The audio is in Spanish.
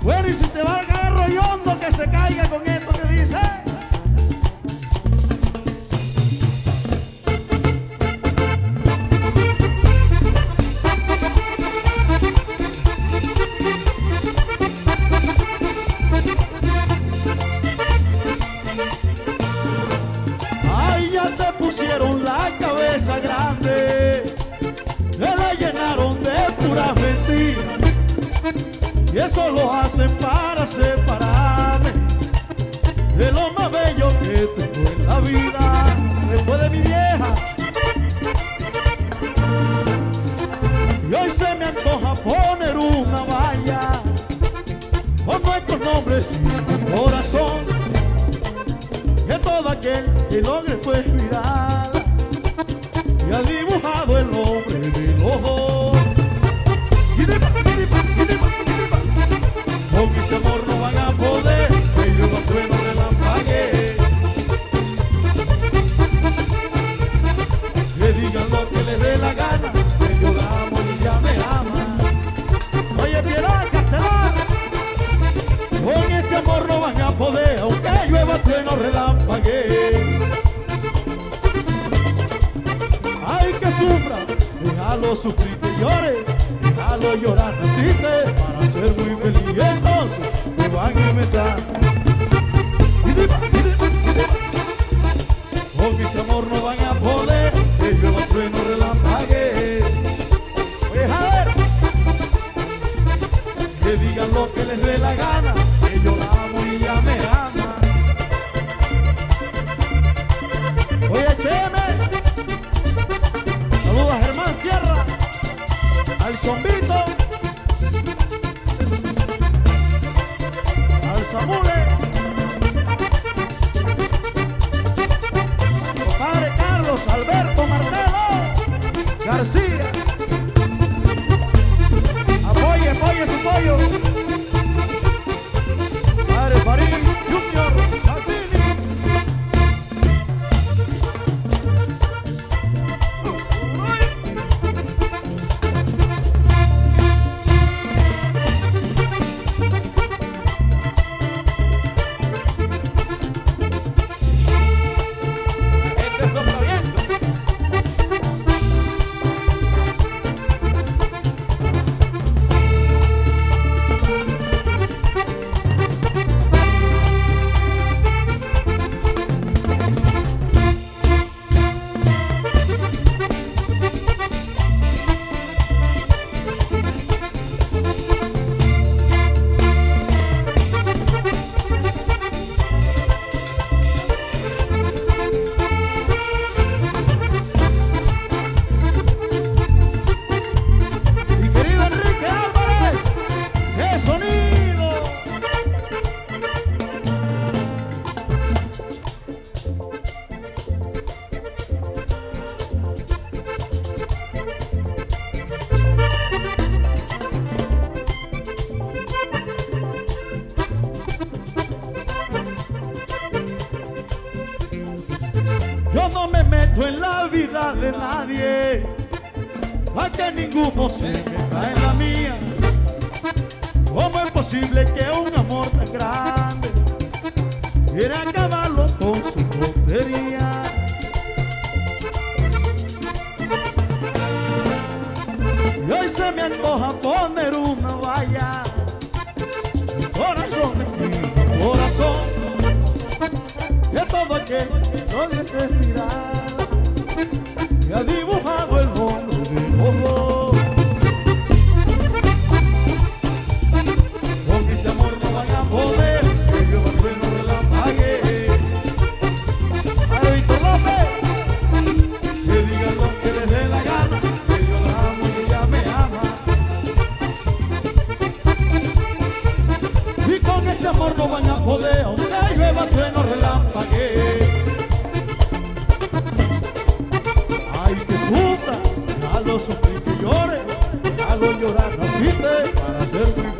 Bueno, y si se va a caer rollondo, que se caiga con esto que dice. Ay, ya te pusieron la cabeza grande, te la llenaron de puras mentiras, y eso lo hacen para separarme de lo más bello que tengo en la vida. Después de mi vieja, y hoy se me antoja poner una valla con nuestros nombres y mi corazón, que todo aquel que logre pues mirar y ha dibujado el nombre de los dos. Con este amor no van a poder, que yo no trueno relampaguee. Que digan lo que les dé la gana, que yo la amo y ella me ama. Oye, Piedad Castelar, con este amor no van a poder, aunque llueva, trueno, relampaguee. Ay, que sufra, déjalo sufrir, que llore, déjalo llorar, naciste para ser muy feliz. Y entonces me van a inventar. Con este amor no van a poder, que llueva, trueno, relampaguee. Oye, a ver, que digan lo que les dé la gana, que yo la amo y ella me ama. Oye, Cheme, saludos a Germán Sierra, al Zombito, al Samule, compadre Carlos Alberto Martelo García. Apoye, apoye su pollo. Padre Farid Junior Martini. Yo no me meto en la vida de nadie, para que ninguno se meta en la mía. ¿Cómo es posible que un amor tan grande quiera acabarlo con su tontería? Y hoy se me antoja poner una valla, mi corazón es mi corazón, de todo aquel que logre respirar y ha dibujado el nombre de los dos. Con este amor no van a poder, que yo más trueno, relampaguee. A Víctor López, que digan lo que les dé la gana, que yo la amo y ella me ama. Y con este amor no van a poder, aunque llueva, trueno, relampaguee. Ay, que sufra, déjalo sufrir, que llore, déjalo llorar, naciste para ser muy